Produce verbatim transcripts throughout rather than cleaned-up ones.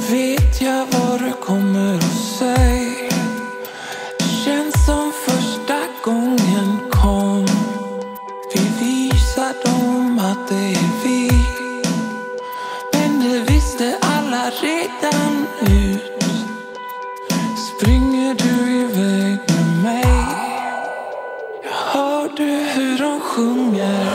Vet jag vad du kommer att säga? Känns som första gången kom. Vi visar dem att det är vi. Men det visste alla redan ut. Springer du iväg med mig? Jag hörde hur de sjunger.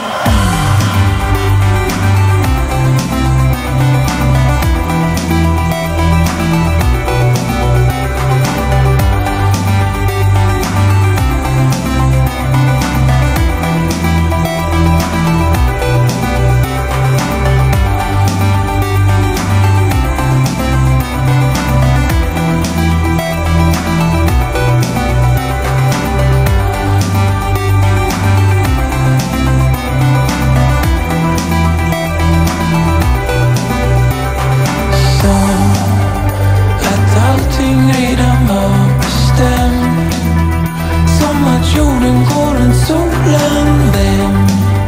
Jorden går en solen vem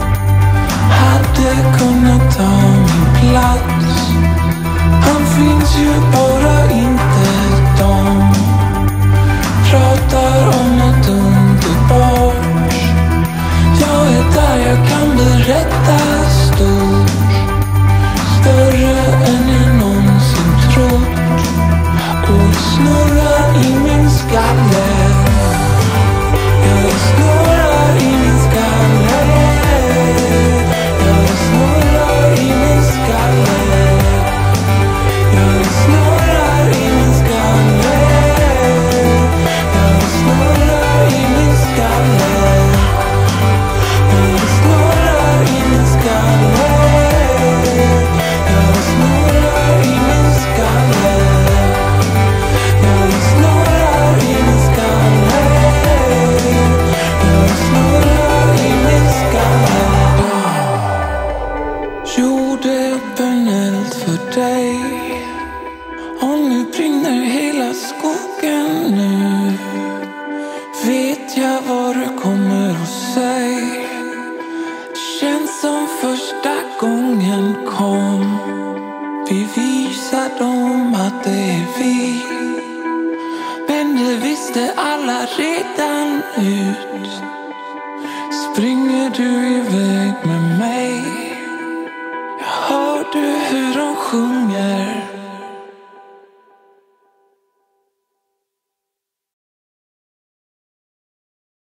hade kunnat ta min plats. Han finns ju bara inte. De pratar om något underbart. Jag är där, jag kan berätta stort. Större än jag någonsin trott. Och det snurrar i min skalle. Jag snurrar i min skalle. Jag snurrar i min skalle. Jag snurrar i min skalle. Jag snurrar i min skalle. Jag snurrar i min skalle. Jag snurrar i min skalle. Jag snurrar i min skalle. Gjorde upp en eld för dig. Och nu brinner hela skogen nu. Vet jag vad du kommer att säga? Känns som första gången kom. Vi visar dem att det är vi. Men det visste alla redan ut. Springer du iväg med mig? Jag hörde hur de sjunger.